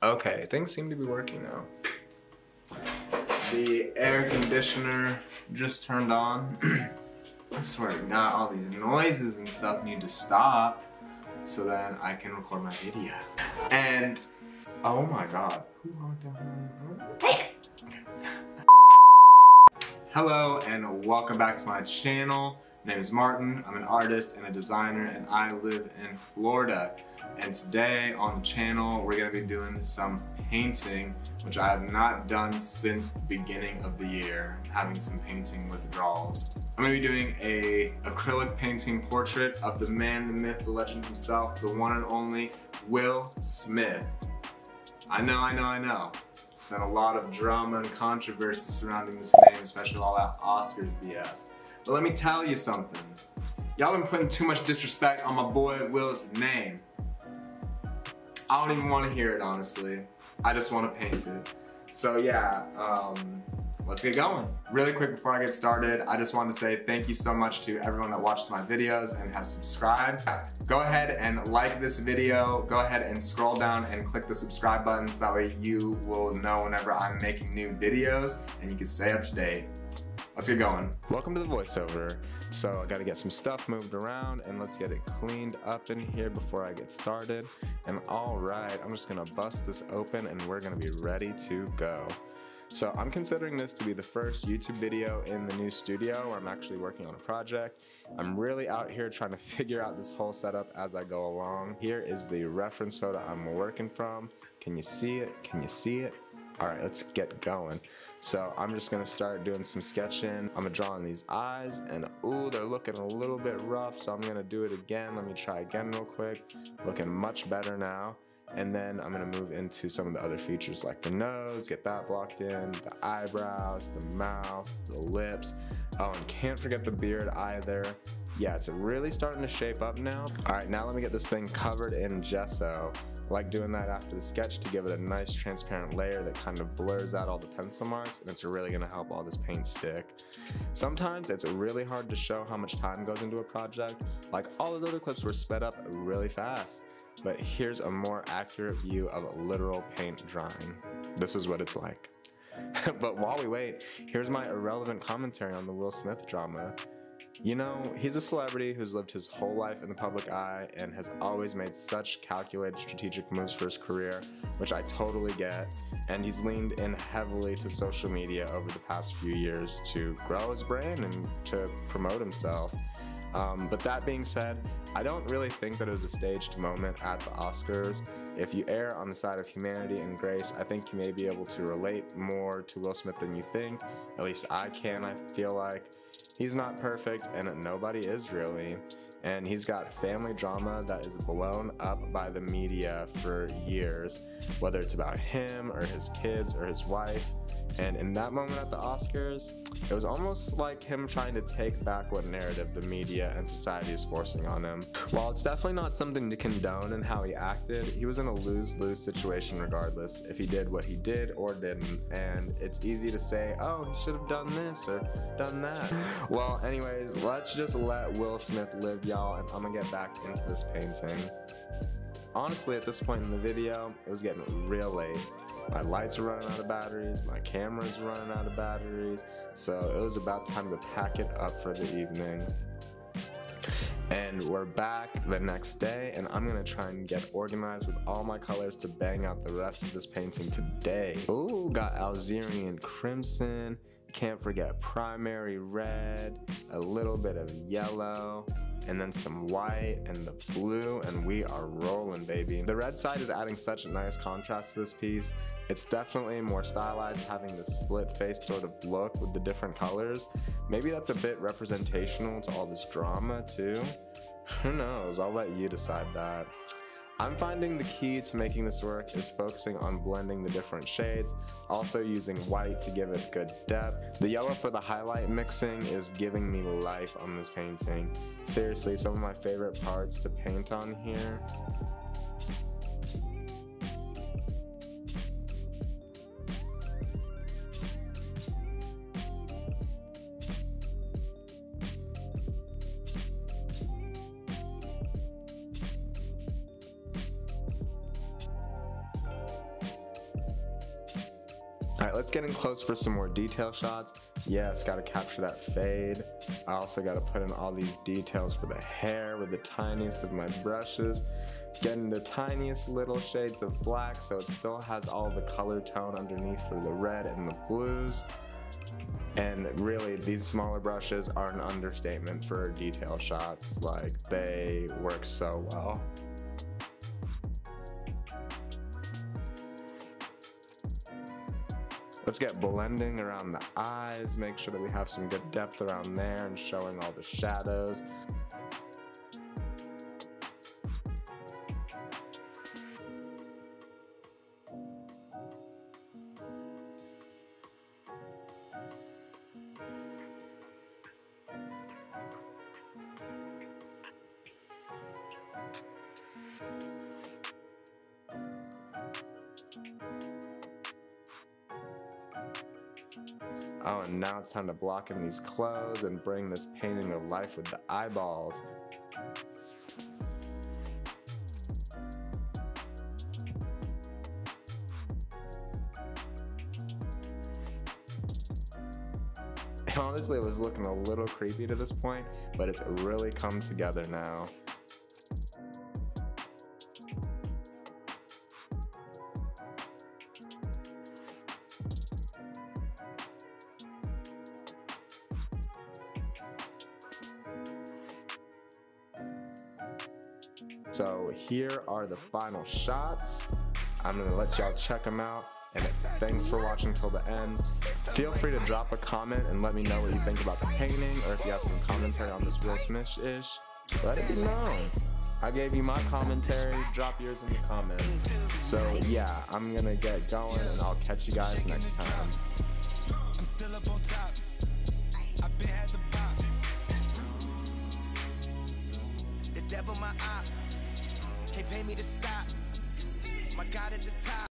Okay, things seem to be working now. The air conditioner just turned on. I swear to God, all these noises and stuff need to stop so then I can record my video. And, oh my God. Hello and welcome back to my channel. My name is Martin. I'm an artist and a designer and I live in Florida. And today on the channel we're going to be doing some painting, which I have not done since the beginning of the year, having some painting withdrawals. I'm going to be doing a acrylic painting portrait of the man, the myth, the legend himself, the one and only Will Smith. I know. It's been a lot of drama and controversy surrounding this name, especially with all that Oscars BS. But let me tell you something. Y'all been putting too much disrespect on my boy Will's name. I don't even want to hear it, honestly. I just want to paint it. So yeah, let's get going. Really quick before I get started, I just want to say thank you so much to everyone that watches my videos and has subscribed. Go ahead and like this video. Go ahead and scroll down and click the subscribe button so that way you will know whenever I'm making new videos and you can stay up to date. Let's get going. Welcome to the voiceover. So I gotta get some stuff moved around and let's get it cleaned up in here before I get started. And alright, I'm just gonna bust this open and we're gonna be ready to go. So I'm considering this to be the first YouTube video in the new studio where I'm actually working on a project. I'm really out here trying to figure out this whole setup as I go along. Here is the reference photo I'm working from. Can you see it? Can you see it? Alright, let's get going. So I'm just gonna start doing some sketching. I'm gonna draw in these eyes and ooh, they're looking a little bit rough, so I'm gonna do it again. Let me try again real quick. Looking much better now. And then I'm gonna move into some of the other features like the nose, get that blocked in, the eyebrows, the mouth, the lips. Oh, and can't forget the beard either. Yeah, it's really starting to shape up now. Alright, now let me get this thing covered in gesso. I like doing that after the sketch to give it a nice transparent layer that kind of blurs out all the pencil marks, and it's really gonna help all this paint stick. Sometimes it's really hard to show how much time goes into a project. Like all those other clips were sped up really fast. But here's a more accurate view of literal paint drying. This is what it's like. But while we wait, here's my irrelevant commentary on the Will Smith drama. You know, he's a celebrity who's lived his whole life in the public eye and has always made such calculated strategic moves for his career, which I totally get, and he's leaned in heavily to social media over the past few years to grow his brand and to promote himself. But that being said, I don't really think that it was a staged moment at the Oscars. If you err on the side of humanity and grace, I think you may be able to relate more to Will Smith than you think. At least I can, I feel like. He's not perfect, and nobody is really. And he's got family drama that is blown up by the media for years, whether it's about him or his kids or his wife. And in that moment at the Oscars, it was almost like him trying to take back what narrative the media and society is forcing on him. While it's definitely not something to condone in how he acted, he was in a lose-lose situation regardless if he did what he did or didn't. And it's easy to say, oh, he should have done this or done that. Well, anyways, let's just let Will Smith live, y'all, and I'm gonna get back into this painting. Honestly, at this point in the video, it was getting real late. My lights are running out of batteries, my camera's running out of batteries, so it was about time to pack it up for the evening. And we're back the next day, and I'm gonna try and get organized with all my colors to bang out the rest of this painting today. Ooh, got Algerian crimson, can't forget primary red, a little bit of yellow, and then some white and the blue, and we are rolling, baby. The red side is adding such a nice contrast to this piece. It's definitely more stylized, having this split-faced sort of look with the different colors. Maybe that's a bit representational to all this drama too. Who knows? I'll let you decide that. I'm finding the key to making this work is focusing on blending the different shades, also using white to give it good depth. The yellow for the highlight mixing is giving me life on this painting. Seriously, some of my favorite parts to paint on here. Alright, let's get in close for some more detail shots. Yes, gotta capture that fade. I also gotta put in all these details for the hair with the tiniest of my brushes. Getting the tiniest little shades of black so it still has all the color tone underneath for the red and the blues. And really, these smaller brushes are an understatement for detail shots. Like, they work so well. Let's get blending around the eyes, make sure that we have some good depth around there and showing all the shadows. Oh, and now it's time to block in these clothes and bring this painting to life with the eyeballs. And honestly, it was looking a little creepy to this point, but it's really come together now. So here are the final shots. I'm gonna let y'all check them out, and thanks for watching till the end. Feel free to drop a comment and let me know what you think about the painting, or if you have some commentary on this Will Smith-ish, let it be known. I gave you my commentary, drop yours in the comments. So yeah, I'm gonna get going and I'll catch you guys next time. I'm still up on top. I've been had the bop. The devil my op. Can't pay me to stop. My God at the top.